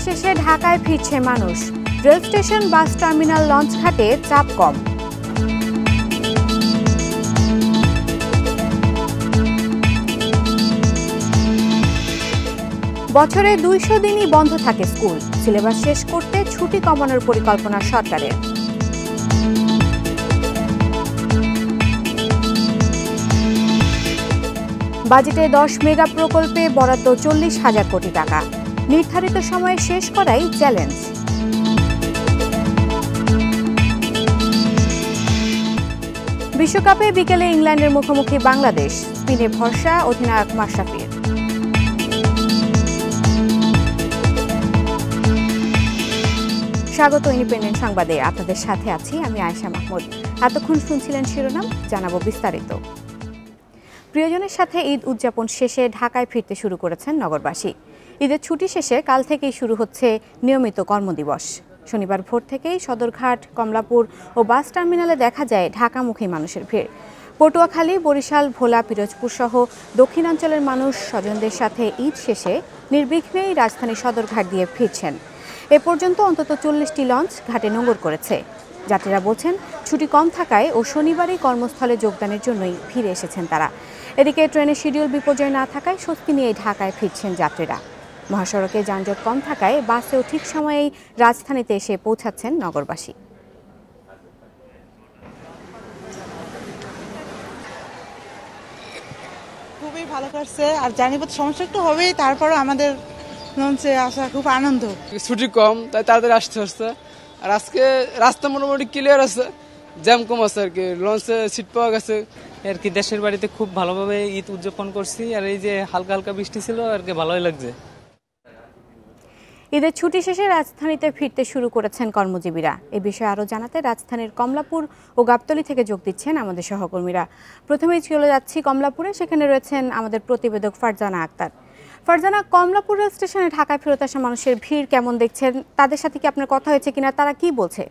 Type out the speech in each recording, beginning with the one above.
শেষে ঢাকায় ফিরছে মানুষ। Rail station, bus terminal, launch ঘাটে চাপ কম। বছরে 200 দিনই বন্ধ থাকে স্কুল। সিলেবাস শেষ করতে ছুটি কমানোর পরিকল্পনা সরকারের। বাজেটে 10 মেগা প্রকল্পে বরাদ্দ 40,000 কোটি টাকা। নির্ধারিত সময়ে শেষ করাই চ্যালেঞ্জ। বিশ্বকাপে বিকেলে ইংল্যান্ডের মুখোমুখি বাংলাদেশ। স্পিনে ভরসা অধিনায়ক মাশরাফির। স্বাগত ইন্ডিপেন্ডেন্ট সংবাদে, আপনাদের সাথে আছি আমি আয়েশা মাহমুদ। এতক্ষণ শুনছিলেন শিরোনাম, জানাবো বিস্তারিত। প্রিয়জনের সাথে ঈদ উদযাপন শেষে ঢাকায় ফিরতে শুরু করেছেন নগরবাসী। ঈদের ছুটি শেষে কাল থেকেই শুরু হচ্ছে নিয়মিত কর্মদিবস। শনিবার ভোর থেকেই সদরঘাট, কমলাপুর ও বাস টার্মিনালে দেখা যায় ঢাকামুখী মানুষের ভিড়। পটুয়াখালী, বরিশাল, ভোলা, পিরোজপুর সহ দক্ষিণাঞ্চলের মানুষ স্বজনদের সাথে ঈদ শেষে নির্বিঘ্নেই রাজধানী সদরঘাট দিয়ে ফিরছেন। এ পর্যন্ত অন্তত 40টি লঞ্চ ঘাটে নোঙর করেছে। যাত্রীরা বলছেন, ছুটি কম থাকায় ও শনিবারই কর্মস্থলে যোগদানের জন্যই ফিরে এসেছেন তারা। এদিকে ট্রেনের শিডিউল বিপর্যয় না থাকায় স্বস্তি নিয়ে ঢাকায় ফিরছেন যাত্রীরা। মহাসড়কে যানজট কম থাকায় বাসেও ঠিক সময়েই রাজধানীতে এসে পৌঁছাচ্ছেন নগরবাসী। খুবই ভালো করছে, আর জার্নিপথ সমস্যা একটু হবেই, তারপরে আমাদের লঞ্চে আসা খুব আনন্দ। ছুটি কম, তাই তাড়াতাড়ি আসতে হচ্ছে। আর আজকে রাস্তা মোটামুটি ক্লিয়ার আছে, জ্যাম কম আছে আর কি, লঞ্চে সিট পাওয়া গেছে আর কি। দেশের বাড়িতে খুব ভালোভাবে ঈদ উদযাপন করছি, আর এই যে হালকা হালকা বৃষ্টি ছিল আর কি, ভালোই লাগছে। ঈদের ছুটি শেষে রাজধানীতে ফিরতে শুরু করেছেন কর্মজীবীরা। এ বিষয়ে আরও জানাতে রাজধানীর কমলাপুর ও গাবতলী থেকে যোগ দিচ্ছেন আমাদের সহকর্মীরা। প্রথমেই চলে যাচ্ছি কমলাপুরে, সেখানে রয়েছেন আমাদের প্রতিবেদক ফারজানা আক্তার। ফারজানা, কমলাপুর রেল স্টেশনে ঢাকায় ফেরত আসা মানুষের ভিড় কেমন দেখছেন? তাদের সাথে কি আপনার কথা হয়েছে কিনা, তারা কি বলছে?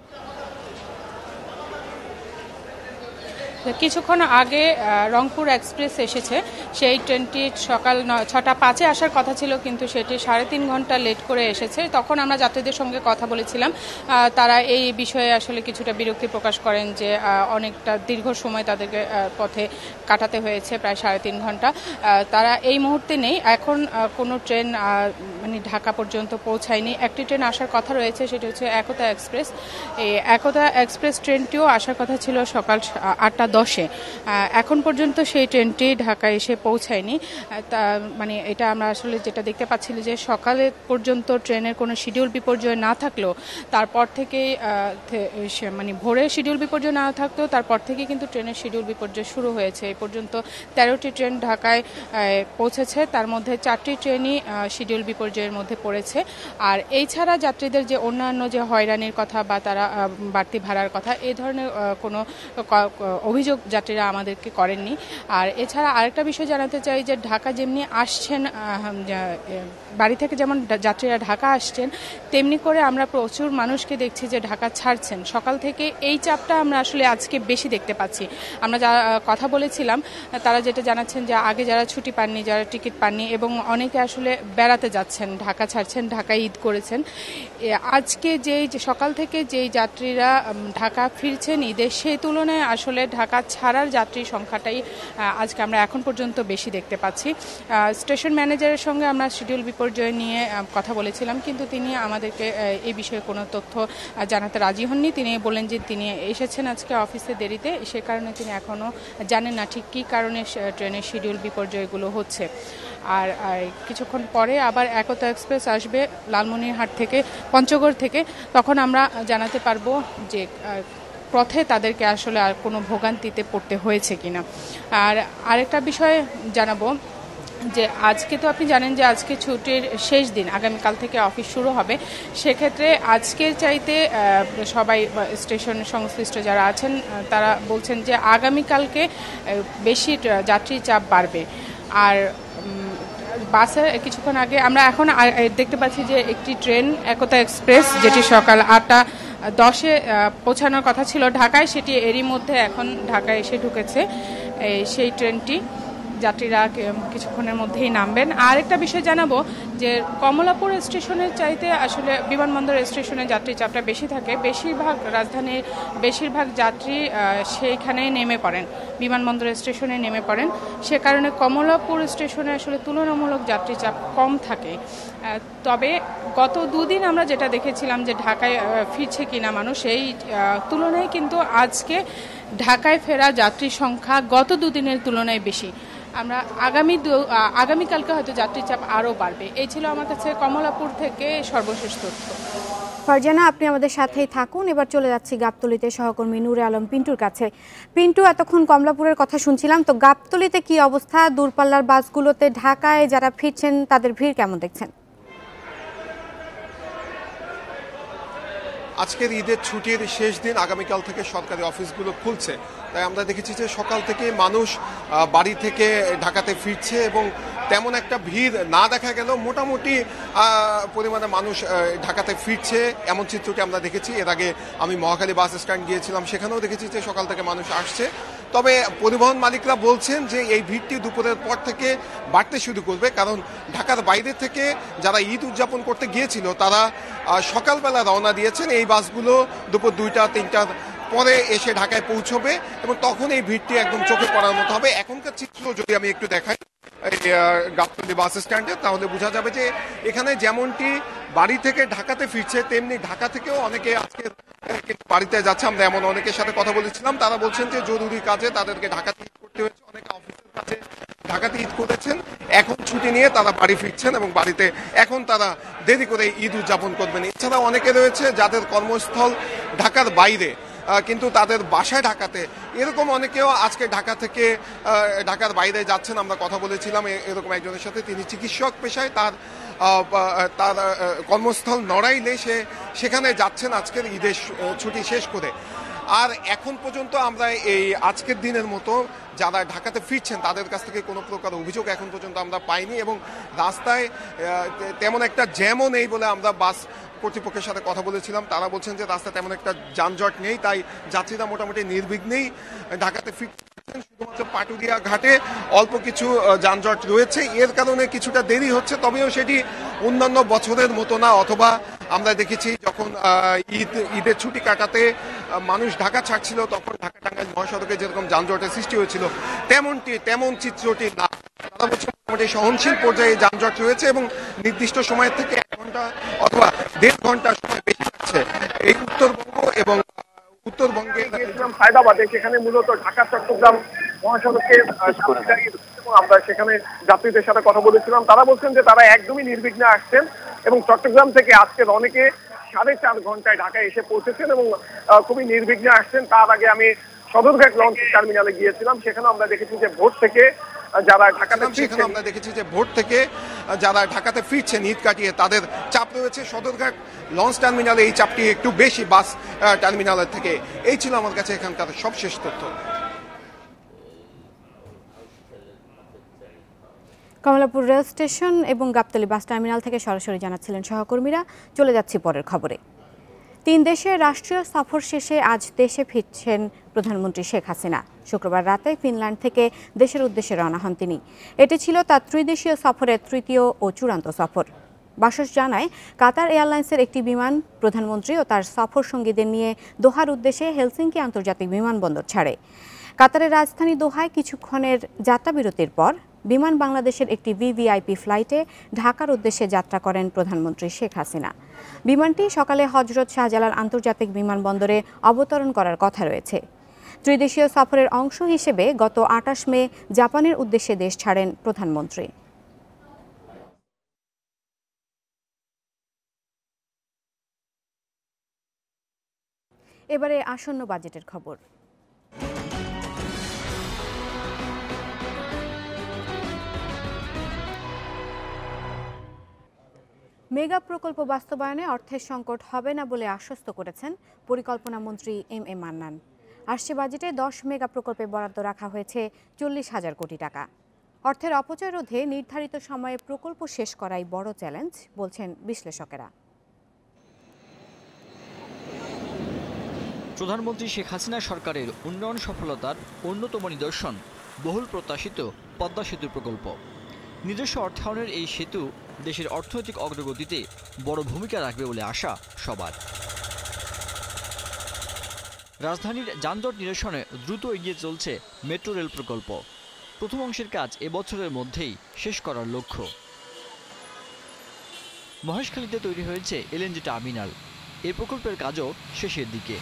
কিছুক্ষণ আগে রংপুর এক্সপ্রেস এসেছে। সেই ট্রেনটি সকাল 6টা 5-এ আসার কথা ছিল, কিন্তু সেটি 3.5 ঘন্টা লেট করে এসেছে। তখন আমরা যাত্রীদের সঙ্গে কথা বলেছিলাম, তারা এই বিষয়ে আসলে কিছুটা বিরক্তি প্রকাশ করেন যে অনেকটা দীর্ঘ সময় তাদেরকে পথে কাটাতে হয়েছে, প্রায় 3.5 ঘন্টা। তারা এই মুহূর্তে নেই, এখন কোনো ট্রেন মানে ঢাকা পর্যন্ত পৌঁছায়নি। একটি ট্রেন আসার কথা রয়েছে, সেটি হচ্ছে একতা এক্সপ্রেস। এই একতা এক্সপ্রেস ট্রেনটিও আসার কথা ছিল সকাল 8:10-এ। এখন পর্যন্ত সেই ট্রেনটি ঢাকায় এসে পৌঁছায়নি। মানে এটা আমরা আসলে যেটা দেখতে পাচ্ছি যে সকালে পর্যন্ত ট্রেনের কোনো শিডিউল বিপর্যয় না থাকলেও তারপর থেকে মানে ভোরে শিডিউল বিপর্যয় না থাকলেও তারপর থেকে কিন্তু ট্রেনের শিডিউল বিপর্যয় শুরু হয়েছে। এই পর্যন্ত 13টি ট্রেন ঢাকায় পৌঁছেছে, তার মধ্যে 4টি ট্রেনই শিডিউল বিপর্যয়ের মধ্যে পড়েছে। আর এই ছাড়া যাত্রীদের যে অন্যান্য যে হয়রানির কথা বা তারা বাড়তি ভাড়ার কথা, এই ধরনের কোনো অভিযোগ যাত্রীরা আমাদেরকে করেননি। আর এছাড়া আরেকটা বিষয় জানাতে চাই যে ঢাকা যেমনি আসছেন, বাড়ি থেকে যেমন যাত্রীরা ঢাকা আসছেন, তেমনি করে আমরা প্রচুর মানুষকে দেখছি যে ঢাকা ছাড়ছেন। সকাল থেকে এই চাপটা আমরা আসলে আজকে বেশি দেখতে পাচ্ছি। আমরা যা কথা বলেছিলাম, তারা যেটা জানাচ্ছেন যে আগে যারা ছুটি পাননি, যারা টিকিট পাননি এবং অনেকে আসলে বেড়াতে যাচ্ছেন, ঢাকা ছাড়ছেন, ঢাকায় ঈদ করেছেন, আজকে যেই সকাল থেকে যেই যাত্রীরা ঢাকা ফিরছেন ঈদের, সেই তুলনায় আসলে ঢাকা ছাড়ার যাত্রী সংখ্যাটাই আজকে আমরা এখন পর্যন্ত বেশি দেখতে পাচ্ছি। স্টেশন ম্যানেজারের সঙ্গে আমরা শিডিউল বিপর্যয় নিয়ে কথা বলেছিলাম, কিন্তু তিনি আমাদেরকে এই বিষয়ে কোনো তথ্য জানাতে রাজি হননি। তিনি বললেন যে তিনি এসেছেন আজকে অফিসে দেরিতে, সে কারণে তিনি এখনও জানেন না ঠিক কী কারণে ট্রেনের শিডিউল বিপর্যয়গুলো হচ্ছে। আর কিছুক্ষণ পরে আবার একতা এক্সপ্রেস আসবে লালমনিরহাট থেকে, পঞ্চগড় থেকে, তখন আমরা জানাতে পারবো যে পথে তাদেরকে আসলে আর কোনো ভোগান্তিতে পড়তে হয়েছে কিনা। আর আরেকটা বিষয় জানাবো যে আজকে তো আপনি জানেন যে আজকে ছুটির শেষ দিন, আগামীকাল থেকে অফিস শুরু হবে। সেক্ষেত্রে আজকের চাইতে সবাই স্টেশন সংশ্লিষ্ট যারা আছেন তারা বলছেন যে আগামীকালকে বেশি যাত্রী চাপ বাড়বে। আর বাসে কিছুক্ষণ আগে আমরা এখন দেখতে পাচ্ছি যে একটি ট্রেন একতা এক্সপ্রেস, যেটি সকাল 8:10-এ পৌঁছানোর কথা ছিল ঢাকায়, সেটি এরই মধ্যে এখন ঢাকায় এসে ঢুকেছে। সেই ট্রেনটি যাত্রীরা কিছুক্ষণের মধ্যেই নামবেন। আর একটা বিষয় জানাবো যে কমলাপুর স্টেশনের চাইতে আসলে বিমানবন্দর স্টেশনে যাত্রী চাপটা বেশি থাকে। বেশিরভাগ রাজধানীর বেশিরভাগ যাত্রী সেইখানেই নেমে পড়েন, বিমানবন্দর স্টেশনে নেমে পড়েন। সে কারণে কমলাপুর স্টেশনে আসলে তুলনামূলক যাত্রী চাপ কম থাকে। তবে গত দুদিন আমরা যেটা দেখেছিলাম যে ঢাকায় ফিরছে কিনা মানুষ, এই তুলনায় কিন্তু আজকে ঢাকায় ফেরা যাত্রীর সংখ্যা গত দুদিনের তুলনায় বেশি। আমরা আগামীকালকে হয়তো যাত্রী চাপ আরও বাড়বে। এই ছিল আমার কাছে কমলাপুর থেকে সর্বশেষ তথ্য। ফারজানা, আপনি আমাদের সাথেই থাকুন। এবার চলে যাচ্ছি গাবতলীতে সহকর্মী নূরে আলম পিন্টুর কাছে। পিন্টু, এতক্ষণ কমলাপুরের কথা শুনছিলাম, তো গাবতলীতে কি অবস্থা? দূরপাল্লার বাসগুলোতে ঢাকায় যারা ফিরছেন তাদের ভিড় কেমন দেখছেন? আজকের ঈদের ছুটির শেষ দিন, আগামীকাল থেকে সরকারি অফিসগুলো খুলছে, তাই আমরা দেখেছি যে সকাল থেকে মানুষ বাড়ি থেকে ঢাকাতে ফিরছে এবং তেমন একটা ভিড় না দেখা গেলেও মোটামুটি পরিমাণে মানুষ ঢাকাতে ফিরছে, এমন চিত্রটি আমরা দেখেছি। এর আগে আমি মহাখালী বাস স্ট্যান্ড গিয়েছিলাম, সেখানেও দেখেছি যে সকাল থেকে মানুষ আসছে। তবে পরিবহন মালিকরা বলছেন যে এই ভিড়টি দুপুরের পর থেকে বাড়তে শুরু করবে, কারণ ঢাকার বাইরে থেকে যারা ঈদ উদযাপন করতে গিয়েছিল তারা সকালবেলা রওনা দিয়েছেন। এই বাসগুলো দুপুর 2টা 3টার পরে এসে ঢাকায় পৌঁছবে এবং তখন এই ভিড়টি একদম চোখে পড়ার মতো হবে। এখনকার চিত্র যদি আমি একটু দেখাই গাবতলী বাস স্ট্যান্ডে, তাহলে বোঝা যাবে যে এখানে যেমনটি বাড়ি থেকে ঢাকাতে ফিরছে, তেমনি ঢাকা থেকেও অনেকে আজকে বাড়িতে যাচ্ছে। আমরা এমন অনেকের সাথে কথা বলেছিলাম, তারা বলছেন যে জরুরি কাজে তাদেরকে ঢাকাতে ঈদ করতে হয়েছে, অনেকে অফিসের কাজে ঢাকাতে ঈদ করেছেন, এখন ছুটি নিয়ে তারা বাড়ি ফিরছেন এবং বাড়িতে এখন তারা দেরি করে ঈদ উদযাপন করবেন। এছাড়া অনেকে রয়েছে যাদের কর্মস্থল ঢাকার বাইরে কিন্তু তাদের বাসায় ঢাকাতে, এরকম অনেকেও আজকে ঢাকা থেকে ঢাকার বাইরে যাচ্ছেন। আমরা কথা বলেছিলাম এরকম একজনের সাথে, তিনি চিকিৎসক পেশায়, তার কর্মস্থল নড়াইলে সেখানে যাচ্ছেন আজকের ঈদের ছুটি শেষ করে। আর এখন পর্যন্ত আমরা এই আজকের দিনের মতো যারা ঢাকাতে ফিরছেন তাদের কাছ থেকে কোনো প্রকার অভিযোগ এখন পর্যন্ত আমরা পাইনি এবং রাস্তায় তেমন একটা জ্যামও নেই বলে আমরা বাস কর্তৃপক্ষের সাথে কথা বলেছিলাম। তারা বলছেন যে রাস্তায় তেমন একটা যানজট নেই, তাই যাত্রীরা মোটামুটি নির্বিঘ্নেই ঢাকাতে ফিরছেন। শুধুমাত্র পাটুরিয়া ঘাটে অল্প কিছু যানজট রয়েছে, এর কারণে কিছুটা দেরি হচ্ছে, তবেও সেটি অন্যান্য বছরের মতো না। অথবা আমরা দেখেছি যখন ঈদের ছুটি কাটাতে মানুষ ঢাকা ছাড়ছিল, তখন ঢাকা টাঙ্গাইল মহাসড়কে যেরকম যানজটের সৃষ্টি হয়েছিল তেমন চিত্রটি না। তারা বলছে মোটামুটি সহনশীল পর্যায়ে যানজট রয়েছে এবং নির্দিষ্ট সময়ের থেকে 1 ঘন্টা অথবা 1.5 ঘন্টা সময় বেশি লাগছে। এই উত্তরবঙ্গ এবং উত্তরবঙ্গে গিয়েছিলাম হায়দ্রাবাদে, সেখানে মূলত ঢাকা চট্টগ্রাম মহাসড়কে এবং আমরা সেখানে যাত্রীদের সাথে কথা বলেছিলাম। তারা বলছেন যে তারা একদমই নির্বিঘ্নে আসছেন এবং চট্টগ্রাম থেকে আজকের অনেকে 4.5 ঘন্টায় ঢাকায় এসে পৌঁছেছেন এবং খুবই নির্বিঘ্নে আসছেন। তার আগে আমি সদরঘাট লঞ্চ টার্মিনালে গিয়েছিলাম, সেখানে আমরা দেখেছি যে ভোর থেকে যারা ঢাকাতে ফিরছেন ঈদ কাটিয়ে, তাদের চাপ রয়েছে সদরঘাট লঞ্চ টার্মিনালে, এই চাপটি একটু বেশি বাস টার্মিনালের থেকে। এই ছিল আমার কাছে এখানকার সবশেষ তথ্য। কমলাপুর রেল স্টেশন এবং গাবতলী বাস টার্মিনাল থেকে সরাসরি জানাচ্ছিলেন সহকর্মীরা। চলে যাচ্ছি পরের খবরে। 3 দেশের রাষ্ট্রীয় সফর শেষে আজ দেশে ফিরছেন প্রধানমন্ত্রী শেখ হাসিনা। শুক্রবার রাতে ফিনল্যান্ড থেকে দেশের উদ্দেশ্যে রওনা হন তিনি। এটি ছিল তার ত্রিদেশীয় সফরের তৃতীয় ও চূড়ান্ত সফর। বাসস জানায়, কাতার এয়ারলাইন্সের একটি বিমান প্রধানমন্ত্রী ও তার সফর সঙ্গীদের নিয়ে দোহার উদ্দেশ্যে হেলসিঙ্কি আন্তর্জাতিক বিমানবন্দর ছাড়ে। কাতারের রাজধানী দোহায় কিছুক্ষণের যাত্রাবিরতির পর বিমান বাংলাদেশের একটি ভিভিআইপি ফ্লাইটে ঢাকার উদ্দেশ্যে যাত্রা করেন প্রধানমন্ত্রী শেখ হাসিনা। বিমানটি সকালে হজরত শাহজালাল আন্তর্জাতিক বিমানবন্দরে অবতরণ করার কথা রয়েছে। ত্রিদেশীয় সফরের অংশ হিসেবে গত 28 মে জাপানের উদ্দেশ্যে দেশ ছাড়েন প্রধানমন্ত্রী। এবারে আসন্ন বাজেটের খবর। মেগা প্রকল্প বাস্তবায়নে অর্থের সংকট হবে না বলে আশ্বস্ত করেছেন পরিকল্পনা মন্ত্রী এম এ মান্নান। আসছে বাজেটে 10 মেগা প্রকল্পে বরাদ্দ রাখা হয়েছে 40,000 কোটি টাকা। অর্থের অপচয় রোধে নির্ধারিত সময়ে প্রকল্প শেষ করাই বড় চ্যালেঞ্জ বলছেন বিশ্লেষকেরা। প্রধানমন্ত্রী শেখ হাসিনা সরকারের উন্নয়ন সফলতার অন্যতম নিদর্শন বহুল প্রত্যাশিত পদ্মা সেতু প্রকল্প। নিজস্ব অর্থায়নের এই সেতু দেশের অর্থনৈতিক অগ্রগতিতে বড় ভূমিকা রাখবে বলে আশা সবার। রাজধানীর যানজট নিরসনে দ্রুত এগিয়ে চলছে মেট্রো রেল প্রকল্প। প্রথম অংশের কাজ এবছরের মধ্যেই শেষ করার লক্ষ্য। মহেশখালীতে তৈরি হয়েছে এলএনজি টার্মিনাল। এই প্রকল্পের কাজও শেষের দিকে।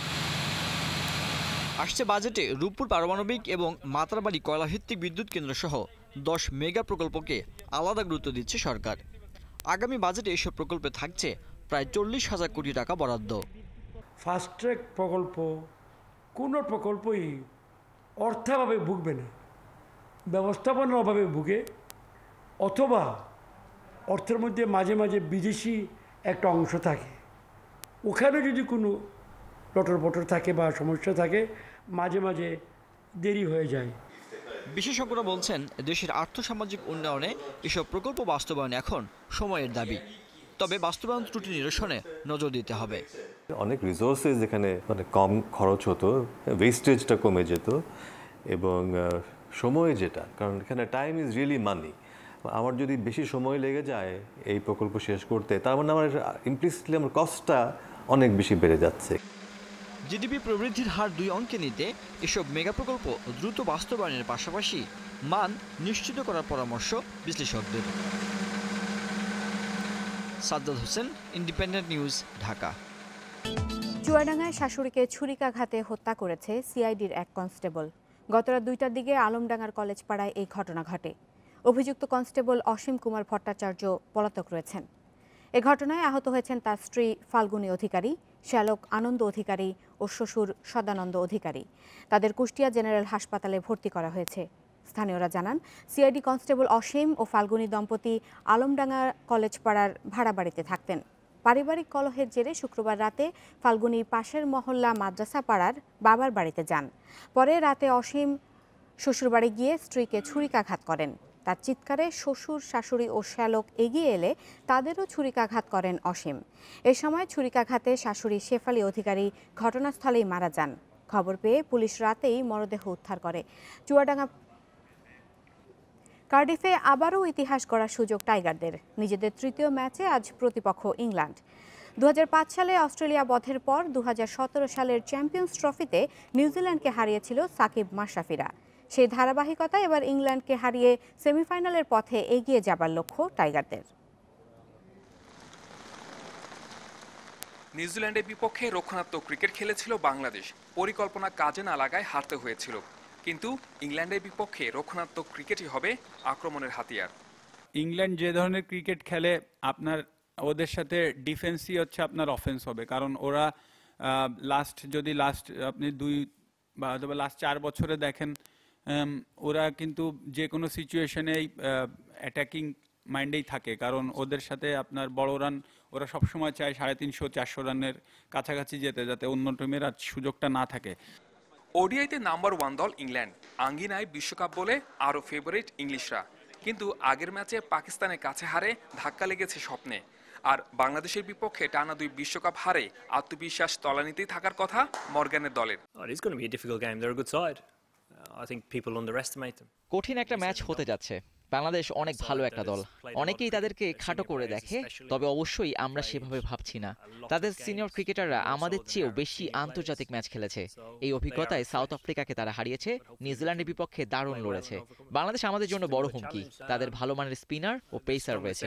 আসছে বাজেটে রূপপুর পারমাণবিক এবং মাতারবাড়ি কয়লাভিত্তিক বিদ্যুৎ কেন্দ্র সহ 10 মেগা প্রকল্পকে আলাদা গুরুত্ব দিচ্ছে সরকার। আগামী বাজেটে এসব প্রকল্পে থাকছে প্রায় 40,000 কোটি টাকা বরাদ্দ। ফাস্ট ট্র্যাক প্রকল্প কোনো প্রকল্পই অর্থাভাবে ভুগবে না, ব্যবস্থাপনার অভাবে ভুগে, অথবা অর্থের মধ্যে মাঝে মাঝে বিদেশি একটা অংশ থাকে, ওখানে যদি কোনো লটর থাকে বা সমস্যা থাকে মাঝে মাঝে দেরি হয়ে যায়। বিশেষজ্ঞরা বলছেন দেশের আর্থসামাজিক উন্নয়নে এসব প্রকল্প বাস্তবায়ন এখন সময়ের দাবি। তবে বাস্তবায়ন ত্রুটি নিরসনে নজর দিতে হবে। অনেক রিসোর্সেস এখানে মানে কম খরচ হতো, ওয়েস্টেজটা কমে যেত, এবং সময় যেটা, কারণ এখানে টাইম ইজ রিয়েলি মানি। আমার যদি বেশি সময় লেগে যায় এই প্রকল্প শেষ করতে, তার মানে আমার ইমপ্লিসিটলি আমার কস্টটা অনেক বেশি বেড়ে যাচ্ছে। জিডিপি প্রবৃদ্ধির হার 2 অঙ্কে নিতে এসব মেগা প্রকল্প দ্রুত বাস্তবায়নের পাশাপাশি মান নিশ্চিত করার পরামর্শ বিশ্লেষকদের। Sajjad Hossain, independent news, Dhaka. চুয়াডাঙ্গায় শাশুড়িকে ছুরিকাঘাতে হত্যা করেছে সিআইডির এক কনস্টেবল। গতরাত 2টার দিকে আলমডাঙ্গার কলেজ পাড়ায় এই ঘটনা ঘটে। অভিযুক্ত কনস্টেবল অসীম কুমার ভট্টাচার্য পলাতক রয়েছেন। এ ঘটনায় আহত হয়েছেন তার স্ত্রী ফাল্গুনী অধিকারী, শ্যালক আনন্দ অধিকারী ও শ্বশুর সদানন্দ অধিকারী। তাদের কুষ্টিয়া জেনারেল হাসপাতালে ভর্তি করা হয়েছে। স্থানীয়রা জানান, সিআইডি কনস্টেবল অসীম ও ফাল্গুনী দম্পতি আলমডাঙ্গা কলেজ পাড়ার ভাড়া বাড়িতে থাকতেন। পারিবারিক কলহের জেরে শুক্রবার রাতে ফাল্গুনী পাশের মহল্লা মাদ্রাসা পাড়ার বাবার বাড়িতে যান। পরে রাতে অসীম শ্বশুরবাড়ি গিয়ে স্ত্রীকে ছুরিকাঘাত করেন। তার চিৎকারে শ্বশুর, শাশুড়ি ও শ্যালক এগিয়ে এলে তাদেরও ছুরিকাঘাত করেন অসীম। এ সময় ছুরিকাঘাতে শাশুড়ি শেফালী অধিকারী ঘটনাস্থলেই মারা যান। খবর পেয়ে পুলিশ রাতেই মরদেহ উদ্ধার করে। চুয়াডাঙ্গা কার্ডিফে আবারও ইতিহাস গড়ার সুযোগ টাইগারদের। নিজেদের তৃতীয় ম্যাচে আজ প্রতিপক্ষ ইংল্যান্ড। 2005 সালে অস্ট্রেলিয়া বধের পর 2017 সালের চ্যাম্পিয়ন্স ট্রফিতে নিউজিল্যান্ডকে হারিয়েছিল সাকিব মাশরাফিরা। সেই ধারাবাহিকতায় এবার ইংল্যান্ডকে হারিয়ে সেমিফাইনালের পথে এগিয়ে যাবার লক্ষ্য টাইগারদের। নিউজিল্যান্ডের বিপক্ষে রক্ষণাত্মক ক্রিকেট খেলেছিল বাংলাদেশ। পরিকল্পনা কাজে না লাগায় হারতে হয়েছিল। কিন্তু ইংল্যান্ডের বিপক্ষে রক্ষণাত্মক ক্রিকেটই হবে আক্রমণের হাতিয়ার। ইংল্যান্ড যে ধরনের ক্রিকেট খেলে, আপনার ওদের সাথে ডিফেন্সই হচ্ছে আপনার অফেন্স হবে। কারণ ওরা লাস্ট আপনি 2 বা লাস্ট 4 বছরে দেখেন, ওরা কিন্তু যে কোনো সিচুয়েশনেই অ্যাটাকিং মাইন্ডেই থাকে। কারণ ওদের সাথে আপনার বড় রান ওরা সবসময় চায় 350-400 রানের কাছাকাছি যেতে, যাতে অন্য টিমের আর সুযোগটা না থাকে। ওডিআইতে নাম্বার 1 দল ইংল্যান্ড, আঙ্গিনায় বিশ্বকাপ বলে আরও ফেভারিট ইংলিশরা। কিন্তু আগের ম্যাচে পাকিস্তানের কাছে হারে ধাক্কা লেগেছে স্বপ্নে। আর বাংলাদেশের বিপক্ষে টানা 2 বিশ্বকাপ হারে আত্মবিশ্বাস তলানিতেই থাকার কথা মর্গানের দলের। কঠিন একটা ম্যাচ হতে যাচ্ছে। বাংলাদেশ অনেক ভালো একটা দল, অনেকেই তাদেরকে খাটো করে দেখে, তবে অবশ্যই আমরা সেভাবে ভাবছি না। তাদের সিনিয়র ক্রিকেটাররা আমাদের চেয়েও বেশি আন্তর্জাতিক ম্যাচ খেলেছে। এই অভিজ্ঞতায় সাউথ আফ্রিকাকে তারা হারিয়েছে, নিউজিল্যান্ডের বিপক্ষে দারুণ লড়েছে। বাংলাদেশ আমাদের জন্য বড় হুমকি। তাদের ভালো মানের স্পিনার ও পেসার রয়েছে।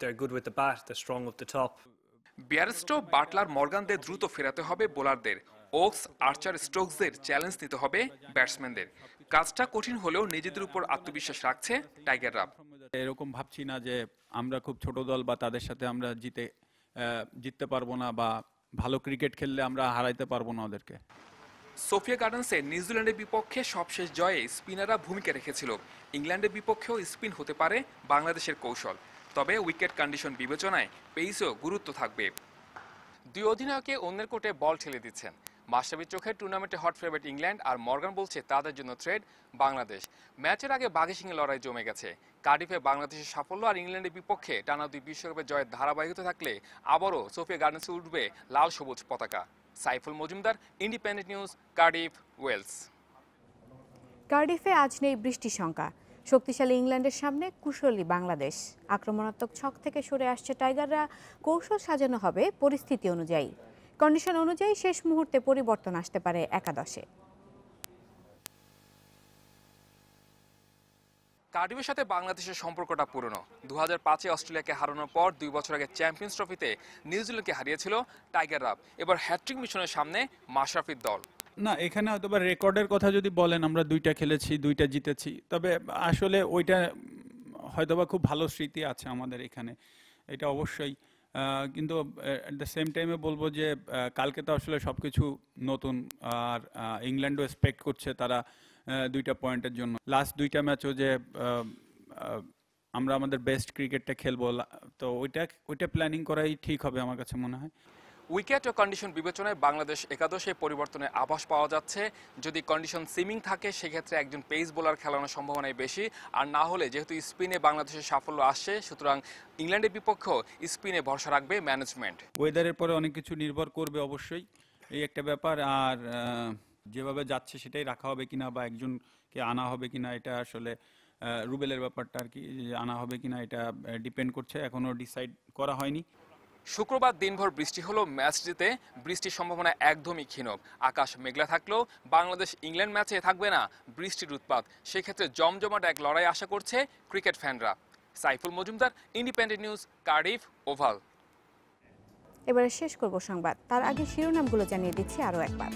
বিয়ারস্টো, বাটলার, মর্গানদের দ্রুত ফেরাতে হবে বোলারদের। ওকস, আর্চার, স্টোকসদের চ্যালেঞ্জ নিতে হবে ব্যাটসম্যানদের। কাজটা কঠিন হলেও নিজেদের উপর আত্মবিশ্বাস রাখছে টাইগাররা। এরকম ভাবছি না যে আমরা খুব ছোট দল বা তাদের সাথে আমরা জিততে পারবো না, বা ভালো ক্রিকেট খেললে আমরা হারাইতে পারবো না ওদেরকে। সোফিয়া গার্ডেন্সে নিউজিল্যান্ডের বিপক্ষে সবশেষ জয়ে স্পিনাররা ভূমিকা রেখেছিল। ইংল্যান্ডের বিপক্ষেও স্পিন হতে পারে বাংলাদেশের কৌশল। তবে উইকেট কন্ডিশন বিবেচনায় পেসও গুরুত্ব থাকবে। 2 অধিনায়কে অন্যের কোর্টে বল ঠেলে দিচ্ছেন। মাশরাফির চোখে টুর্নামেন্টে হট ফেভারিট ইংল্যান্ড, আর মর্গান বলছে তাদের জন্য থ্রেড বাংলাদেশ। ম্যাচের আগে বাঘে সিংহে লড়াই জমে গেছে। কার্ডিফে বাংলাদেশের সাফল্য আর ইংল্যান্ডের বিপক্ষে টানা 2 বিশ্বকাপের জয়ের ধারাবাহিকতা থাকলে আবারও সোফিয়া গার্ডেন্সে উঠবে লাল সবুজ পতাকা। Saiful Majumder, independent news, Cardiff, Wales. কার্ডিফে আজ নেই বৃষ্টির শঙ্কা। শক্তিশালী ইংল্যান্ডের সামনে কুশলী বাংলাদেশ। আক্রমণাত্মক ছক থেকে সরে আসছে টাইগাররা। কৌশল সাজানো হবে পরিস্থিতি অনুযায়ী। কন্ডিশন অনুযায়ী শেষ মুহূর্তে পরিবর্তন আসতে পারে একাদশে। কার্ডিফের সাথে বাংলাদেশের সম্পর্কটা পুরনো। 2005-এ অস্ট্রেলিয়াকে হারানোর পর 2 বছর আগে চ্যাম্পিয়ন্স ট্রফিতে নিউজিল্যান্ডকে হারিয়েছিল টাইগাররা। এবার হ্যাট্রিক মিশনের সামনে মাশরাফির দল। না, এখানে হয়তো বা রেকর্ডের কথা যদি বলেন, আমরা 2টা খেলেছি, 2টা জিতেছি, তবে আসলে ওইটা হয়তোবা খুব ভালো স্মৃতি আছে আমাদের এখানে, এটা অবশ্যই। কিন্তু অ্যাট দ্য সেম টাইমে বলবো যে কালকে তো আসলে সব কিছু নতুন, আর ইংল্যান্ডও এক্সপেক্ট করছে তারা 2টা পয়েন্টের জন্য। লাস্ট 2টা ম্যাচও যে আমরা আমাদের বেস্ট ক্রিকেটটা খেলবো, তো ওইটা প্ল্যানিং করাই ঠিক হবে আমার কাছে মনে হয়। উইকেট ও কন্ডিশন বিবেচনায় বাংলাদেশ একাদশে পরিবর্তনের আভাস পাওয়া যাচ্ছে। যদি কন্ডিশন সিমিং থাকে সেক্ষেত্রে একজন পেস বোলার খেলানোর সম্ভাবনাই বেশি, আর না হলে যেহেতু স্পিনে বাংলাদেশের সাফল্য আসছে, সুতরাং ইংল্যান্ডের বিপক্ষেও স্পিনে ভরসা রাখবে ম্যানেজমেন্ট। ওয়েদারের পরে অনেক কিছু নির্ভর করবে অবশ্যই, এই একটা ব্যাপার। আর যেভাবে যাচ্ছে সেটাই রাখা হবে কিনা বা একজনকে আনা হবে কিনা, এটা আসলে রুবেলের ব্যাপারটা আর কি, আনা হবে কিনা এটা ডিপেন্ড করছে, এখনো ডিসাইড করা হয়নি। শুক্রবার দিনভর বৃষ্টি হলো ম্যাচটিতে বৃষ্টির সম্ভাবনা একদমই ক্ষীণ। আকাশ মেঘলা থাকলেও বাংলাদেশ ইংল্যান্ড ম্যাচে থাকবে না বৃষ্টির উৎপাত। সেক্ষেত্রে জমজমাট এক লড়াই আশা করছে ক্রিকেট ফ্যানরা। Saiful Majumder, independent news, Cardiff, Oval. এবারে শেষ করব সংবাদ, তার আগে শিরোনামগুলো জানিয়ে দিচ্ছি আরও একবার।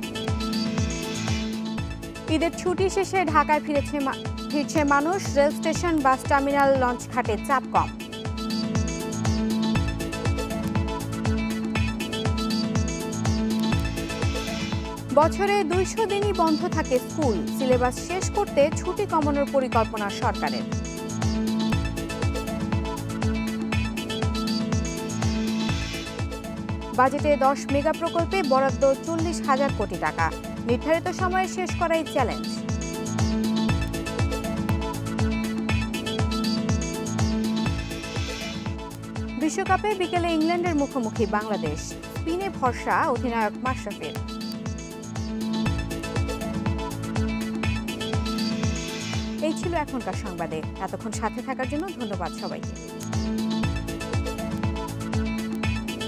ঈদের ছুটি শেষে ঢাকায় ফিরছে মানুষ। Rail station, bus terminal, launch ঘাটে চাপ কম। বছরে 200 দিনই বন্ধ থাকে স্কুল। সিলেবাস শেষ করতে ছুটি কমানোর পরিকল্পনা সরকারের। বাজেটে 10 মেগা প্রকল্পে বরাদ্দ 40,000 কোটি টাকা। নির্ধারিত সময়ে শেষ করাই চ্যালেঞ্জ। বিশ্বকাপে বিকেলে ইংল্যান্ডের মুখোমুখি বাংলাদেশ। স্পিনে ভরসা অধিনায়ক মাশরাফির। এই ছিল এখনকার সংবাদে। এতক্ষণ সাথে থাকার জন্য ধন্যবাদ সবাইকে।